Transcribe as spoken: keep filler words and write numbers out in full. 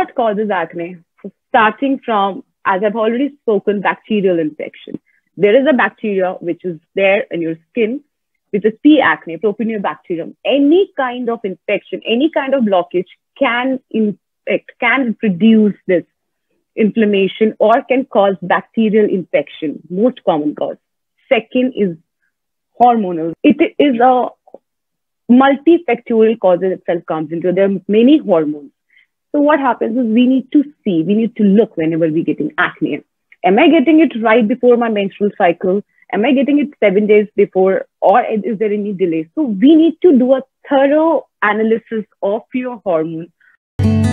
what causes acne? So starting from, as I've already spoken, bacterial infection. There is a bacteria which is there in your skin, which is P. acne, propionibacterium. Any kind of infection, any kind of blockage can infect, can produce this inflammation or can cause bacterial infection, most common cause. Second is hormonal. It is a multifactorial cause itself comes into it. There are many hormones. So what happens is we need to see, we need to look whenever we're getting acne. Am I getting it right before my menstrual cycle? Am I getting it seven days before, or is there any delay? So we need to do a thorough analysis of your hormones.